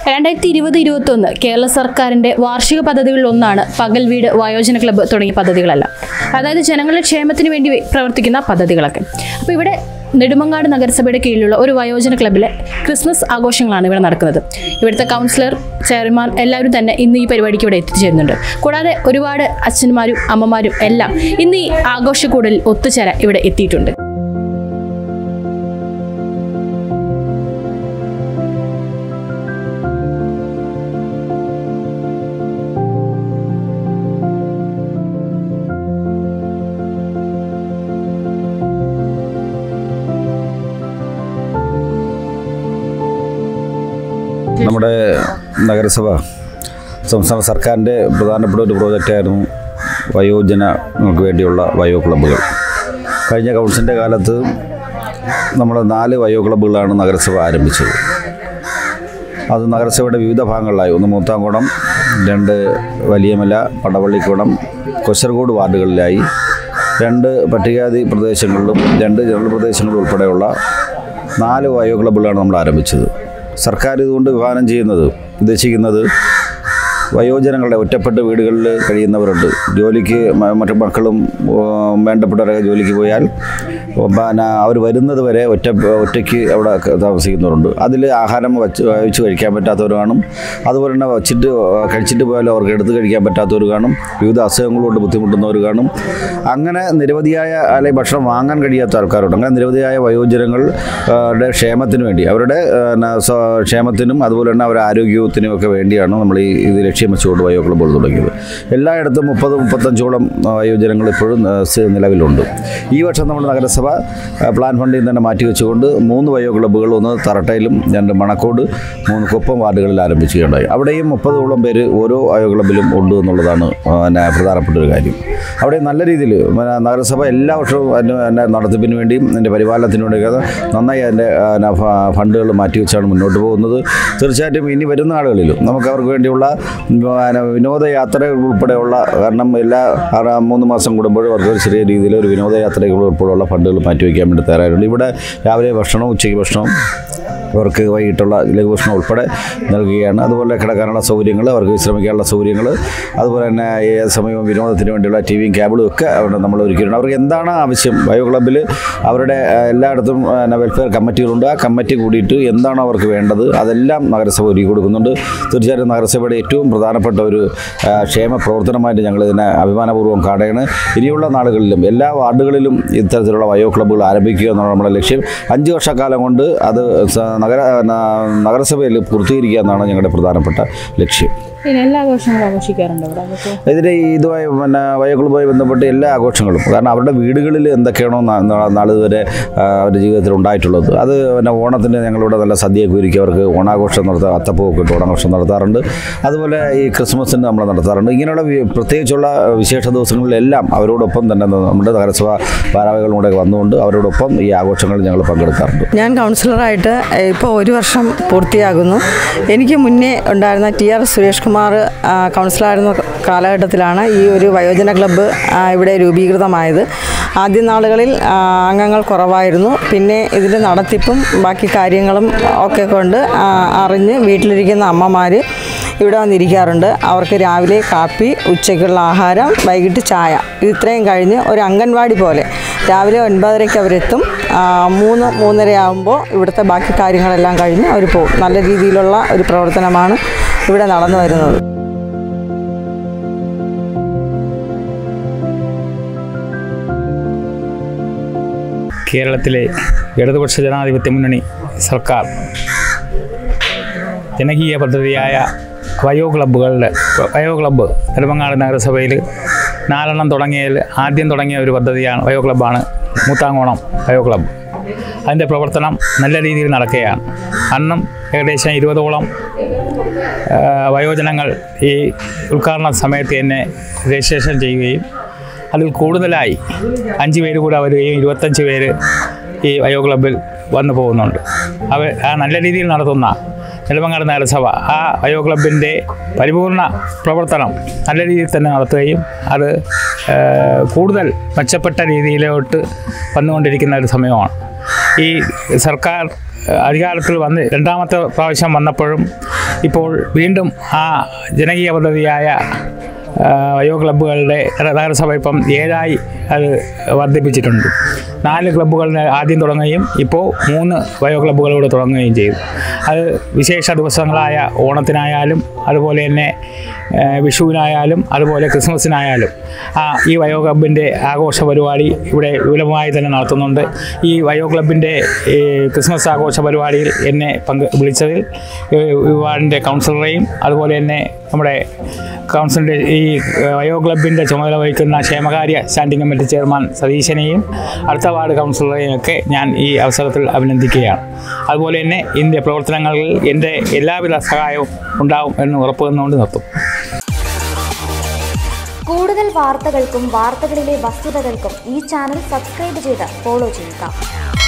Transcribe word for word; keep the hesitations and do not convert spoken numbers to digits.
രണ്ടായിരത്തി ഇരുപത് ഇരുപത്തൊന്ന് കേരള സർക്കാരിൻ്റെ വാർഷിക പദ്ധതികളിലൊന്നാണ് പകൽ വീട് വയോജന ക്ലബ്ബ് തുടങ്ങിയ പദ്ധതികളെല്ലാം. അതായത് ജനങ്ങളുടെ ക്ഷേമത്തിന് വേണ്ടി പ്രവർത്തിക്കുന്ന പദ്ധതികളൊക്കെ. അപ്പോൾ ഇവിടെ നെടുമങ്ങാട് നഗരസഭയുടെ കീഴിലുള്ള ഒരു വയോജന ക്ലബ്ബിലെ ക്രിസ്മസ് ആഘോഷങ്ങളാണ് ഇവിടെ നടക്കുന്നത്. ഇവിടുത്തെ കൗൺസിലർ, ചെയർമാൻ എല്ലാവരും തന്നെ ഇന്ന് ഈ പരിപാടിക്ക് ഇവിടെ എത്തിച്ചേരുന്നുണ്ട്. കൂടാതെ ഒരുപാട് അച്ഛന്മാരും അമ്മമാരും എല്ലാം ഇന്ന് ഈ ആഘോഷക്കൂടലിൽ ഒത്തുചേരാൻ ഇവിടെ എത്തിയിട്ടുണ്ട്. നമ്മുടെ നഗരസഭ സംസ്ഥാന സർക്കാരിൻ്റെ പ്രധാനപ്പെട്ട ഒരു പ്രോജക്റ്റായിരുന്നു വയോജനങ്ങൾക്ക് വേണ്ടിയുള്ള വയോ ക്ലബ്ബുകൾ. കഴിഞ്ഞ കൗൺസിലിൻ്റെ കാലത്ത് നമ്മൾ നാല് വയോ ക്ലബ്ബുകളാണ് നഗരസഭ ആരംഭിച്ചത്. അത് നഗരസഭയുടെ വിവിധ ഭാഗങ്ങളിലായി. ഒന്ന് മൂത്താംകുളം, രണ്ട് വലിയമല, പടവള്ളിക്കുളം, കൊശർകോട് വാർഡുകളിലായി, രണ്ട് പട്ടികജാതി പ്രദേശങ്ങളിലും രണ്ട് ജനറൽ പ്രദേശങ്ങളിലും ഉൾപ്പെടെയുള്ള നാല് വയോ ക്ലബ്ബുകളാണ് നമ്മൾ ആരംഭിച്ചത്. സർക്കാർ ഇതുകൊണ്ട് വിഭാവനം ചെയ്യുന്നത് ഉദ്ദേശിക്കുന്നത് വയോജനങ്ങളുടെ ഒറ്റപ്പെട്ട വീടുകളിൽ കഴിയുന്നവരുണ്ട്. ജോലിക്ക് മറ്റു മക്കളും വേണ്ടപ്പെട്ടവരൊക്കെ ജോലിക്ക് പോയാൽ പിന്നെ അവർ വരുന്നത് വരെ ഒറ്റ ഒറ്റയ്ക്ക് അവിടെ താമസിക്കുന്നവരുണ്ട്. അതിൽ ആഹാരം വച്ച് കഴിച്ച് കഴിക്കാൻ പറ്റാത്തവർ കാണും. അതുപോലെ തന്നെ വച്ചിട്ട് കഴിച്ചിട്ട് പോയാലും അവർക്ക് എടുത്ത് കഴിക്കാൻ പറ്റാത്തവർ കാണും. വിവിധ അസുഖങ്ങളുകൊണ്ട് ബുദ്ധിമുട്ടുന്നവർ കാണും. അങ്ങനെ നിരവധിയായ അല്ലെങ്കിൽ ഭക്ഷണം വാങ്ങാൻ കഴിയാത്ത ആൾക്കാരുണ്ട്. അങ്ങനെ നിരവധിയായ വയോജനങ്ങളുടെ ക്ഷേമത്തിന് വേണ്ടി, അവരുടെ ക്ഷേമത്തിനും അതുപോലെ തന്നെ അവരുടെ ആരോഗ്യത്തിനും ഒക്കെ വേണ്ടിയാണ് നമ്മൾ ഈ ഇത് ലക്ഷ്യം വെച്ചുകൊണ്ട് വയോ ക്ലബ്ബുകൾ തുടങ്ങിയത്. എല്ലായിടത്തും മുപ്പത് മുപ്പത്തഞ്ചോളം വയോജനങ്ങൾ ഇപ്പോഴും നിലവിലുണ്ട്. ഈ വർഷം നമ്മൾ നഗരസഭ പ്ലാൻ ഫണ്ടിൽ തന്നെ മാറ്റി വെച്ചുകൊണ്ട് മൂന്ന് വയോ ക്ലബ്ബുകൾ, ഒന്ന് തറട്ടയിലും രണ്ട് മണക്കോട്, മൂന്ന് കൊപ്പം വാർഡുകളിൽ ആരംഭിക്കുകയുണ്ടായി. അവിടെയും മുപ്പതോളം പേര് ഓരോ വയോ ക്ലബ്ബിലും ഉണ്ട് എന്നുള്ളതാണ് പിന്നെ പ്രധാനപ്പെട്ട ഒരു കാര്യം. അവിടെ നല്ല രീതിയിൽ നഗരസഭ എല്ലാ വർഷവും അതിൻ്റെ നടത്തിപ്പിന് വേണ്ടിയും അതിൻ്റെ പരിപാലനത്തിന് വേണ്ടിയൊക്കെ നന്നായി അതിൻ്റെ ഫണ്ടുകൾ മാറ്റിവെച്ചാണ് മുന്നോട്ട് പോകുന്നത്. തീർച്ചയായിട്ടും ഇനി വരുന്ന ആളുകളിലും നമുക്ക് അവർക്ക് വേണ്ടിയുള്ള വിനോദയാത്രകൾ ഉൾപ്പെടെയുള്ള, കാരണം എല്ലാ മൂന്ന് മാസം കൂടുമ്പോഴും അവർക്ക് ഒരു ചെറിയ രീതിയിൽ ഒരു വിനോദയാത്രകൾ ഉൾപ്പെടെയുള്ള ഫണ്ടുകൾ മാറ്റിവെക്കാൻ വേണ്ടി തയ്യാറായിട്ടുണ്ട്. ഇവിടെ രാവിലെ ഭക്ഷണവും ഉച്ചയ്ക്ക് ഭക്ഷണവും അവർക്ക് വൈകിട്ടുള്ള ലഘുഭക്ഷണം ഉൾപ്പെടെ നൽകുകയാണ്. അതുപോലെ കിടക്കാനുള്ള സൗകര്യങ്ങൾ, അവർക്ക് വിശ്രമിക്കാനുള്ള സൗകര്യങ്ങൾ, അതുപോലെ തന്നെ ഏത് സമയവും വിനോദത്തിന് വേണ്ടിയുള്ള ടി വിയും കേബിളും ഒക്കെ അവിടെ നമ്മൾ ഒരുക്കിയിട്ടുണ്ട്. അവർക്ക് എന്താണ് ആവശ്യം, വയോ ക്ലബ്ബിൽ അവരുടെ എല്ലായിടത്തും വെൽഫെയർ കമ്മിറ്റികളുണ്ട്. ആ കമ്മിറ്റി കൂടിയിട്ട് എന്താണോ അവർക്ക് വേണ്ടത് അതെല്ലാം നഗരസഭ ഒരുക്കി കൊടുക്കുന്നുണ്ട്. തീർച്ചയായിട്ടും നഗരസഭയുടെ ഏറ്റവും പ്രധാനപ്പെട്ട ഒരു ക്ഷേമ പ്രവർത്തനമായിട്ട് ഞങ്ങൾ ഇതിനെ അഭിമാനപൂർവ്വം കാണുകയാണ്. ഇനിയുള്ള നാളുകളിലും എല്ലാ വാർഡുകളിലും ഇത്തരത്തിലുള്ള വയോ ക്ലബ്ബുകൾ ആരംഭിക്കുക എന്നാണ് നമ്മുടെ ലക്ഷ്യം. അഞ്ച് വർഷക്കാലം കൊണ്ട് അത് നഗര നഗരസഭയിൽ പൂർത്തീകരിക്കുക എന്നാണ് ഞങ്ങളുടെ പ്രധാനപ്പെട്ട ലക്ഷ്യം. എല്ലാ ആഘോഷങ്ങളും ആഘോഷിക്കാറുണ്ട് ഇതിൻ്റെ ഇതുമായി പിന്നെ വയോ ക്ലബ്ബുമായി ബന്ധപ്പെട്ട് എല്ലാ ആഘോഷങ്ങളും, കാരണം അവരുടെ വീടുകളിൽ എന്തൊക്കെയാണോ നാളിതുവരെ അവരുടെ ജീവിതത്തിൽ ഉണ്ടായിട്ടുള്ളത്, അത് പിന്നെ ഓണത്തിന് ഞങ്ങളിവിടെ നല്ല സദ്യയൊക്കെ ഒരുക്കി അവർക്ക് ഓണാഘോഷം നടത്താൻ, അത്തപ്പൂവൊക്കെ ഇട്ട് ഓണാഘോഷം നടത്താറുണ്ട്. അതുപോലെ ഈ ക്രിസ്മസിന് നമ്മൾ നടത്താറുണ്ട്. ഇങ്ങനെയുള്ള പ്രത്യേകിച്ചുള്ള വിശേഷ ദിവസങ്ങളിലെല്ലാം അവരോടൊപ്പം തന്നെ നമ്മുടെ നഗരസഭ ഭാരവാഹികളുടെ വന്നുകൊണ്ട് അവരോടൊപ്പം ഈ ആഘോഷങ്ങളിൽ ഞങ്ങൾ പങ്കെടുക്കാറുണ്ട്. ഞാൻ കൗൺസിലറായിട്ട് ഇപ്പോൾ ഒരു വർഷം പൂർത്തിയാകുന്നു. എനിക്ക് മുന്നേ ഉണ്ടായിരുന്ന ടി ആർ സുരേഷ് കുമാർ കൗൺസിലറായിരുന്ന കാലഘട്ടത്തിലാണ് ഈ ഒരു വയോജന ക്ലബ്ബ് ഇവിടെ രൂപീകൃതമായത്. ആദ്യ നാളുകളിൽ അംഗങ്ങൾ കുറവായിരുന്നു. പിന്നെ ഇതിൻ്റെ നടത്തിപ്പും ബാക്കി കാര്യങ്ങളും ഒക്കെ കൊണ്ട് അറിഞ്ഞ് വീട്ടിലിരിക്കുന്ന അമ്മമാർ ഇവിടെ വന്നിരിക്കാറുണ്ട്. അവർക്ക് രാവിലെ കാപ്പി, ഉച്ചയ്ക്കുള്ള ആഹാരം, വൈകിട്ട് ചായ, ഇത്രയും കഴിഞ്ഞ് ഒരു അംഗൻവാടി പോലെ രാവിലെ ഒൻപതരയ്ക്ക് അവരെത്തും. മൂന്ന് മൂന്നര ആകുമ്പോൾ ഇവിടുത്തെ ബാക്കി കാര്യങ്ങളെല്ലാം കഴിഞ്ഞ് അവർ പോകും. നല്ല രീതിയിലുള്ള ഒരു പ്രവർത്തനമാണ് ഇവിടെ നടന്നു വരുന്നത്. കേരളത്തിലെ ഇടതുപക്ഷ ജനാധിപത്യ മുന്നണി സർക്കാർ ജനകീയ പദ്ധതിയായ വയോ ക്ലബ്ബുകളുടെ വയോ ക്ലബ്ബ് നെടുമങ്ങാട് നഗരസഭയിൽ നാലെണ്ണം തുടങ്ങിയതിൽ ആദ്യം തുടങ്ങിയ ഒരു പദ്ധതിയാണ് വയോ ക്ലബ്ബാണ് മൂത്താംകുളം വയോ ക്ലബ്ബ്. അതിൻ്റെ പ്രവർത്തനം നല്ല രീതിയിൽ നടക്കുകയാണ്. അന്നും ഏകദേശം ഇരുപതോളം വയോജനങ്ങൾ ഈ ഉദ്ഘാടന സമയത്ത് തന്നെ രജിസ്ട്രേഷൻ ചെയ്യുകയും അതിൽ കൂടുതലായി അഞ്ച് പേര് കൂടെ വരികയും ഇരുപത്തഞ്ച് പേര് ഈ വയോ ക്ലബ്ബിൽ വന്നു പോകുന്നുണ്ട്. അവ ആ നല്ല രീതിയിൽ നടത്തുന്ന നെടുമങ്ങാട് നഗരസഭ ആ വയോ ക്ലബ്ബിൻ്റെ പരിപൂർണ പ്രവർത്തനം നല്ല രീതിയിൽ തന്നെ നടത്തുകയും അത് കൂടുതൽ മെച്ചപ്പെട്ട രീതിയിലോട്ട് വന്നുകൊണ്ടിരിക്കുന്ന ഒരു സമയമാണ്. ഈ സർക്കാർ അധികാരത്തിൽ വന്ന് രണ്ടാമത്തെ പ്രാവശ്യം വന്നപ്പോഴും ഇപ്പോൾ വീണ്ടും ആ ജനകീയ പദ്ധതിയായ വയോ ക്ലബ്ബുകളുടെ നഗരസഭ ഇപ്പം ഏഴായി അത് വർദ്ധിപ്പിച്ചിട്ടുണ്ട്. നാല് ക്ലബ്ബുകൾ ആദ്യം തുടങ്ങുകയും ഇപ്പോൾ മൂന്ന് വയോ ക്ലബ്ബുകളോട് തുടങ്ങുകയും ചെയ്തു. അത് വിശേഷ ദിവസങ്ങളായ ഓണത്തിനായാലും അതുപോലെ തന്നെ വിഷുവിനായാലും അതുപോലെ ക്രിസ്മസിനായാലും ആ ഈ വയോ ക്ലബിൻ്റെ ആഘോഷ പരിപാടി ഇവിടെ വിപുലമായി തന്നെ നടത്തുന്നുണ്ട്. ഈ വയോ ക്ലബിൻ്റെ ക്രിസ്മസ് ആഘോഷ പരിപാടിയിൽ എന്നെ പങ്ക് വിളിച്ചതിൽ വാർഡിൻ്റെ കൗൺസിലറെയും അതുപോലെ തന്നെ നമ്മുടെ കൗൺസിലിൻ്റെ ഈ വയോ ക്ലബിൻ്റെ ചുമതല വഹിക്കുന്ന ക്ഷേമകാര്യ സ്റ്റാൻഡിംഗ് കമ്മിറ്റി ചെയർമാൻ സതീശനെയും അടുത്ത വാർഡ് കൗൺസിലറെയും ഒക്കെ ഞാൻ ഈ അവസരത്തിൽ അഭിനന്ദിക്കുകയാണ്. അതുപോലെ തന്നെ ഇതിൻ്റെ പ്രവർത്തനങ്ങളിൽ എൻ്റെ എല്ലാവിധ സഹായവും ഉണ്ടാവും എന്ന് ഉറപ്പ് തന്നുകൊണ്ട് നിർത്തും. കൂടുതൽ വാർത്തകൾക്കും വാർത്തകളിലെ വസ്തുതകൾക്കും ഈ ചാനൽ സബ്സ്ക്രൈബ് ചെയ്ത് ഫോളോ ചെയ്യുക.